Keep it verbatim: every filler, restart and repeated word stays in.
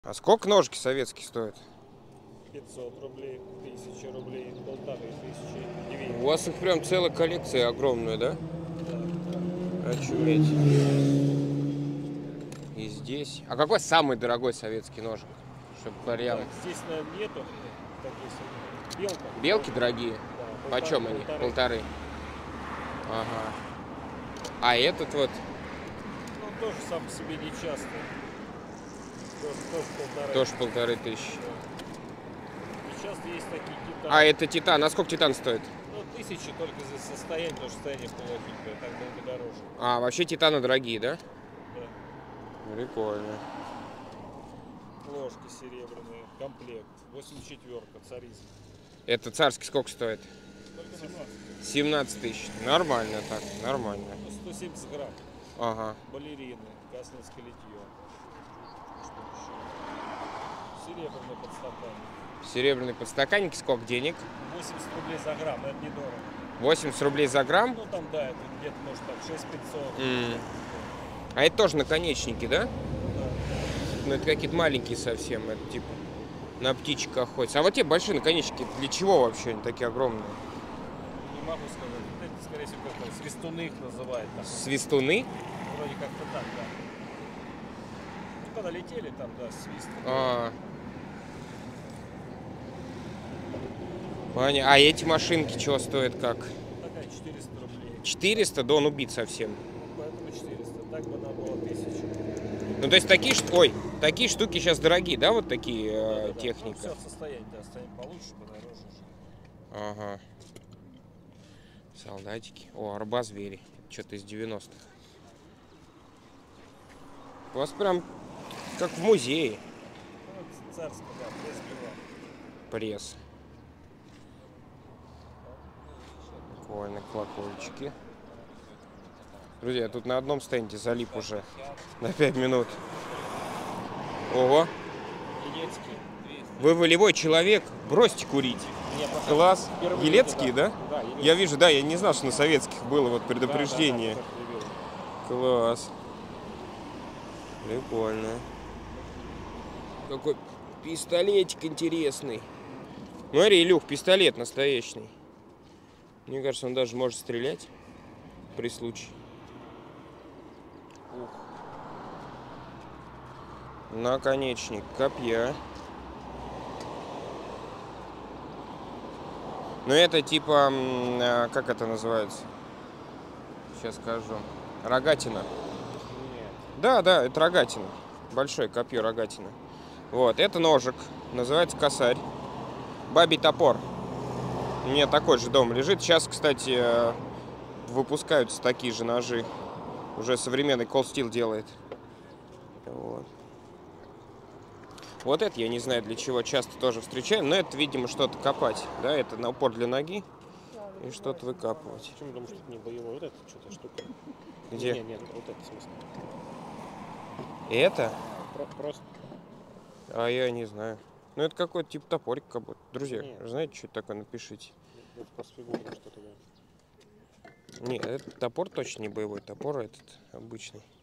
А сколько ножки советские стоят? пятьсот рублей, тысяча рублей, полторы тысячи, две. У вас их прям целая коллекция огромная, да? Да. Очуметь. И здесь. А какой самый дорогой советский ножик? Чтобы прям... Так, здесь, наверное, нету. Так, если... Белка. Белки дорогие? Да, Почем они? полторы. Полторы. Ага. А этот вот? Ну, тоже сам по себе не часто. Тоже, тоже полторы. Тоже полторы тысячи. Да. И часто есть такие титаны. А это титан. А сколько титан стоит? Ну, тысячи только за состояние, потому что состояние плохенькое, так много дороже. А, вообще титаны дорогие, да? Да. Прикольно. Ложки серебряные, комплект. восемьдесят четвёрка, царизм. Это царский сколько стоит? семнадцать. семнадцать тысяч. Нормально так, нормально. сто семьдесят грамм. Ага. Балерины, гаснецкое литье. Что еще? Серебряный подстаканник. Серебряный подстаканник сколько денег? восемьдесят рублей за грамм, но это недорого. восемьдесят рублей за грамм? Ну там, да, это где-то может там шесть тысяч пятьсот. Mm. А это тоже наконечники, да? Да. Ну это какие-то маленькие совсем, это типа на птичек охотятся. А вот те большие наконечники, для чего вообще они такие огромные? Не могу сказать. Это, скорее всего, как там свистуны их называют. Там. Свистуны? Вроде как-то так, да. Ну, когда летели, там, да, свист. А, Понятно. А эти машинки чего стоят как? Такая четыреста рублей. четыреста? Да он убит совсем. Поэтому четыреста. Так бы она была тысяча. Ну то есть такие, ой, такие штуки сейчас дорогие, да, вот такие Да, э, да, да. техника? Ну, все в состоянии, да, состояние получше, подороже. Ага. Солдатики. О, арба-звери. Что-то из девяностых. У вас прям как в музее. Ну, царская, да, пресс-пила. Пресс. Прикольно, колокольчики. Друзья, тут на одном стенде залип уже на пять минут. Ого. Вы волевой человек, бросьте курить. Нет, Класс. впервые, Елецкие, да? Да, Елецкие. Я вижу, да, я не знал, что на советских было вот предупреждение. Да, да, да, Класс. Прикольно. Какой пистолетик интересный. Смотри, Илюх, пистолет настоящий. Мне кажется, он даже может стрелять при случае. Ух. Наконечник копья. Ну это типа, как это называется? Сейчас скажу. Рогатина. Нет. Да, да, это рогатина. Большое копье рогатина. Вот, это ножик. Называется косарь. Бабий топор. У меня такой же дома лежит. Сейчас, кстати, выпускаются такие же ножи. Уже современный Cold Steel делает. Вот. Вот это я не знаю для чего, часто тоже встречаю, но это, видимо, что-то копать. Да, это на упор для ноги и что-то выкапывать. Почему? Потому что это не боевой, вот это что-то штука. Где? Нет, нет, вот это в смысле. Это? Про просто. А я не знаю. Ну это какой-то типа топорик как будто. Друзья, Нет. знаете, что это такое, напишите. Это просто фигурно что-то, да. Не, это топор точно не боевой, топор этот обычный.